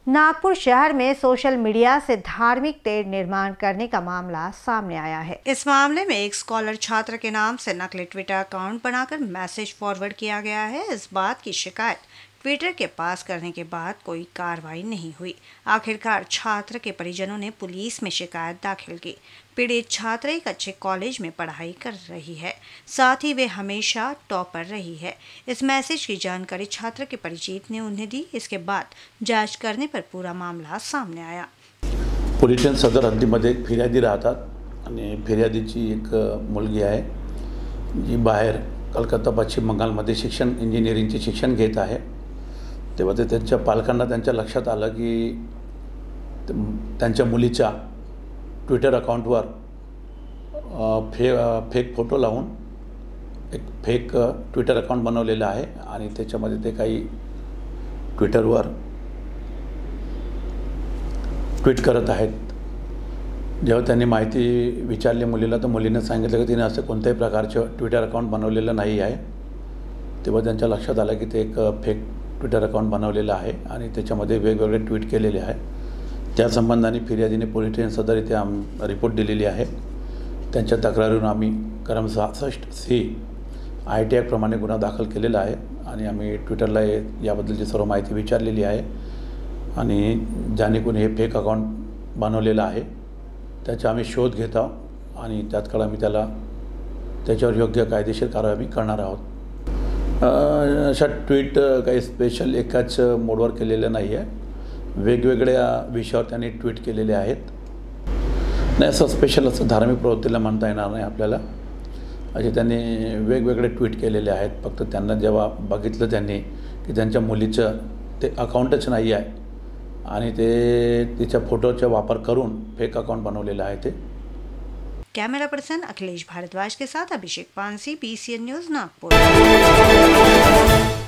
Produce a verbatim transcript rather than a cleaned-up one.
नागपुर शहर में social media से धार्मिक तेढ़ निर्माण करने का मामला सामने आया है। इस मामले में एक स्कॉलर छात्र के नाम से नकली ट्विटर अकाउंट बनाकर मैसेज फॉरवर्ड किया गया है। इस बात की शिकायत ट्विटर के पास करने के बाद कोई कार्रवाई नहीं हुई। आखिरकार छात्र के परिजनों ने पुलिस में शिकायत दाखिल की। पीड़ित छात्र एक अच्छे कॉलेज में पढ़ाई कर रही है, साथ ही वे हमेशा टॉपर रही है। इस मैसेज की जानकारी छात्र के परिचित ने उन्हें दी। इसके बाद जांच करने पर पूरा मामला सामने आया। पोलीस स्टेशन सदर हद्दीमध्ये एक फिर्यादी राहतात आणि फिर्यादीची एक मुलगी आहे जी बाहेर कलकत्ता पश्चिम बंगालमध्ये शिक्षण इंजिनिअरिंगचे शिक्षण घेत आहे। तेव्हा ते त्यांच्या पालकांना त्यांच्या लक्षात आलं की त्यांच्या मुलीच्या ट्विटर अकाउंटवर फे फेक फोटो लावून एक फेक ट्विटर अकाउंट बनवलेलं आहे आणि त्याच्यामध्ये ते काही ट्विटरवर ट्वीट करत आहेत। जेव्हा त्यांनी माहिती विचारली मुलीला तर मुलीने सांगितलं की तिने असं कोणत्याही प्रकारचे ट्विटर अकाउंट बनवलेलं नाही आहे। तेव्हा त्यांच्या लक्षात आलं की ते एक फेक ट्विटर अकाउंट बनवलेलं आहे आणि त्याच्यामध्ये वेगवेगळे ट्वीट केलेले आहे। त्या संबंधाने फिर्यादीने पोलीस स्टेशन सदर इथे आम रिपोर्ट दिलेली आहे। त्यांच्या तक्रारीवरून आम्ही कलम सहासष्ट सी आय टी ॲक्टप्रमाणे गुन्हा दाखल केलेला आहे आणि आम्ही ट्विटरला याबद्दलची सर्व माहिती विचारलेली आहे आणि ज्याने कोणी हे फेक अकाउंट बनवलेलं आहे त्याचा आम्ही शोध घेत आहोत आणि त्यातकाळ आम्ही त्याला त्याच्यावर योग्य कायदेशीर कारवाई आम्ही करणार आहोत। अशा ट्विट काही स्पेशल एकाच मोडवर केलेलं नाही आहे, वेगवेगळ्या विषयावर त्यांनी ट्विट केलेले आहेत। नाही असं स्पेशल असं धार्मिक प्रवृत्तीला म्हणता येणार नाही आपल्याला। असे त्यांनी वेगवेगळे ट्विट केलेले आहेत। फक्त त्यांना जेव्हा बघितलं त्यांनी की त्यांच्या मुलीचं ते अकाउंटच नाही आहे आणि ते तिच्या फोटोचा वापर करून फेक अकाउंट बनवलेलं आहे ते। कैमरा पर्सन अखिलेश भारद्वाज के साथ अभिषेक पानसी, B C N news Nagpur.